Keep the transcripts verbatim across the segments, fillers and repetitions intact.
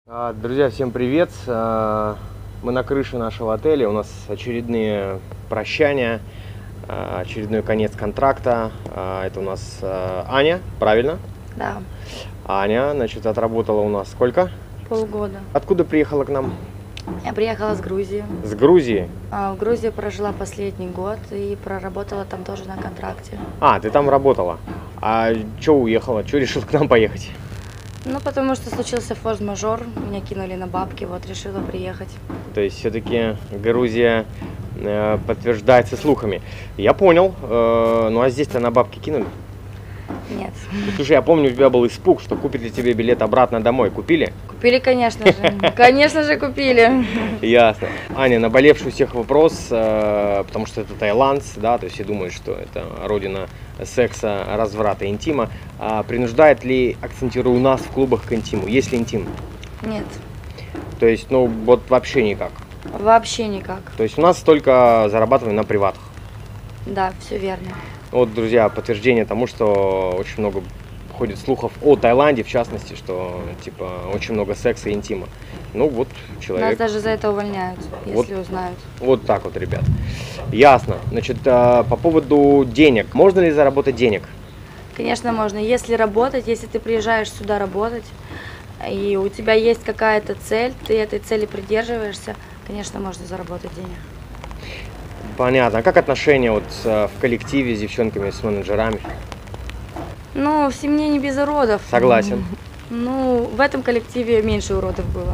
А, Друзья, всем привет! А, Мы на крыше нашего отеля, у нас очередные прощания, а, очередной конец контракта. А, Это у нас а, Аня, правильно? Да, Аня, значит, отработала у нас сколько? полгода. Откуда приехала к нам? Я приехала с Грузии. С Грузии. А, В Грузии прожила последний год и проработала там тоже на контракте. А, ты там работала. А что уехала? Что решила к нам поехать? Ну, потому что случился форс-мажор, меня кинули на бабки, вот решила приехать. То есть все-таки Грузия э, подтверждается слухами. Я понял. Э, ну а здесь-то на бабки кинули? Нет. Слушай, я помню, у тебя был испуг, что купят ли тебе билет обратно домой. Купили? Купили, конечно же. Конечно же, купили. Ясно. Аня, наболевший у всех вопрос, э, потому что это таиландцы, да, то есть все думают, что это родина секса, разврата, интима. А принуждает ли, акцентирую, у нас в клубах к интиму? Есть ли интим? Нет, То есть, ну, вот вообще никак. вообще никак. То есть у нас только зарабатываем на приватах. Да, все верно. Вот, друзья, подтверждение тому, что очень много ходит слухов о Таиланде, в частности, что, типа, очень много секса и интима. Ну, вот Нас человек... даже за это увольняют, Вот. если узнают. Вот так вот, ребят. Ясно. Значит, а, по поводу денег. Можно ли заработать денег? Конечно, можно. Если работать, если ты приезжаешь сюда работать, и у тебя есть какая-то цель, ты этой цели придерживаешься, конечно, можно заработать денег. Понятно. А как отношения вот а, в коллективе с девчонками, с менеджерами? Ну, в семье не без уродов. Согласен. Ну, в этом коллективе меньше уродов было.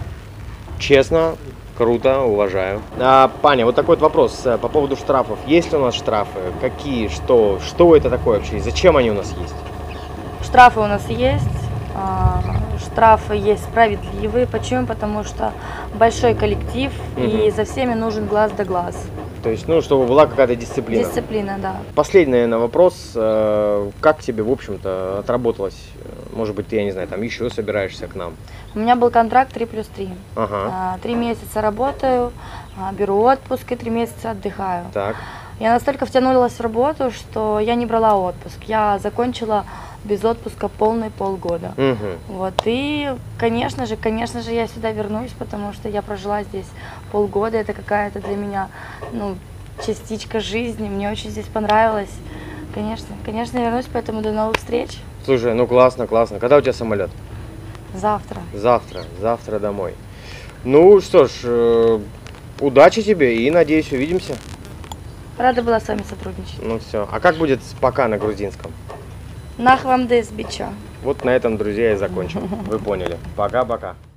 Честно, круто, уважаю. А, Паня, вот такой вот вопрос а, по поводу штрафов. Есть ли у нас штрафы? Какие? Что? Что это такое вообще? И зачем они у нас есть? Штрафы у нас есть. а, Штрафы есть справедливые. Почему? Потому что большой коллектив, и Мгм. за всеми нужен глаз да глаз. То есть, ну, чтобы была какая-то дисциплина. Дисциплина, да. Последний, наверное, вопрос. э, Как тебе, в общем-то, отработалось? Может быть, ты, я не знаю, там еще собираешься к нам? У меня был контракт три плюс три. Ага, Три месяца работаю, а, беру отпуск и три месяца отдыхаю. так. Я настолько втянулась в работу, что я не брала отпуск. Я закончила без отпуска полный полгода. Угу. Вот, и, конечно же, конечно же, я сюда вернусь, потому что я прожила здесь полгода. Это какая-то для меня, ну, частичка жизни. Мне очень здесь понравилось. Конечно, конечно, я вернусь, поэтому до новых встреч. Слушай, ну классно, классно. Когда у тебя самолет? Завтра. Завтра, завтра домой. Ну что ж, э, удачи тебе и, надеюсь, увидимся. Рада была с вами сотрудничать. Ну все. А как будет пока на грузинском? Нахвам дес бича. Вот на этом, друзья, и закончим. Вы поняли. Пока-пока.